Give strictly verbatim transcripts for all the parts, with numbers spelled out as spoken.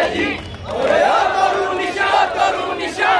বেজি ওরে ও তরুণ নিশান তরুণ নিশান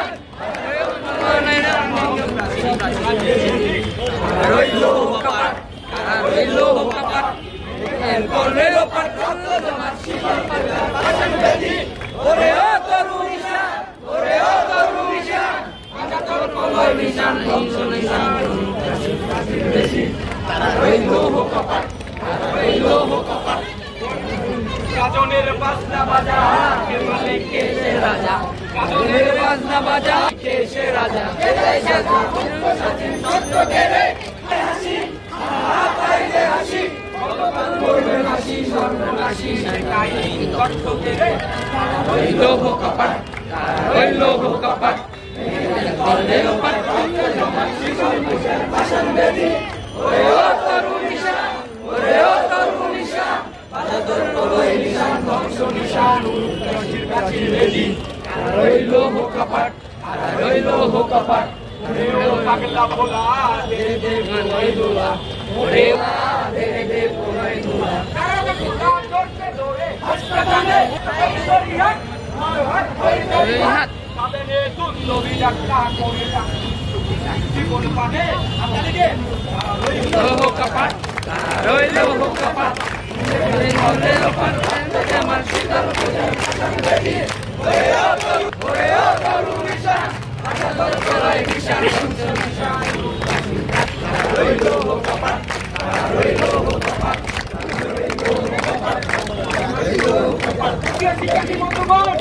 রইলো কপাট রইলো কপাট করলে কপাট রক্ত জমা শিকল পাল্লা ভাষণ বেজি ওরে ও তরুণ নিশান ওরে ও তরুণ নিশান আজা তোর কলয় নিশান হিংস নিশান বেজি রইলো কপাট রইলো কপাট কাজনের বাজনা বাজা কে মালিক কে সে রাজা কাজনের বাজনা বাজা কে সে রাজা এলাই সাজা সাথে সত্য কেরে হাসি আহা পাইলে হাসি ভগবান করবে হাসি সর্বনাশী সরকাই কষ্ট কেরে রইলো কপাট রইলো কপাট করলে কপাট রক্ত জমা শিকল মুখের ভাষণ বেজি ওরে ও তরুণ নিশান ওরে ও তরুণ নিশান বাজাদর কলয় নিশান ধ্বংস নিশান উরুপ্রাচীর প্রাচীর বেজি রইলো কপাট রইলো কপাট ওরে ও পাগলা ভোলা দে দে কলয় দোলা ওরে দে দে কলয় দোলা কারণ খোদা জোরতে দৌড়ে হাসপাতালে শরীয়ত মার হাত হইতে হাত পাবেনে দুর্নবী ডাক্তার করে ডাক্তার জীবন পানে আপনাকে রইলো কপাট রইলো কপাট করলে কপাট আমার শীতল পূজার ভাষণ বেজি ওরে ও তরুণ ওরে ও তরুণ নিশান আশা তোর কলয় নিশান হিংস নিশান রইলো কপাট রইলো কপাট রইলো কপাট রইলো কপাট শিক্ষার্থী বন্ধুগণ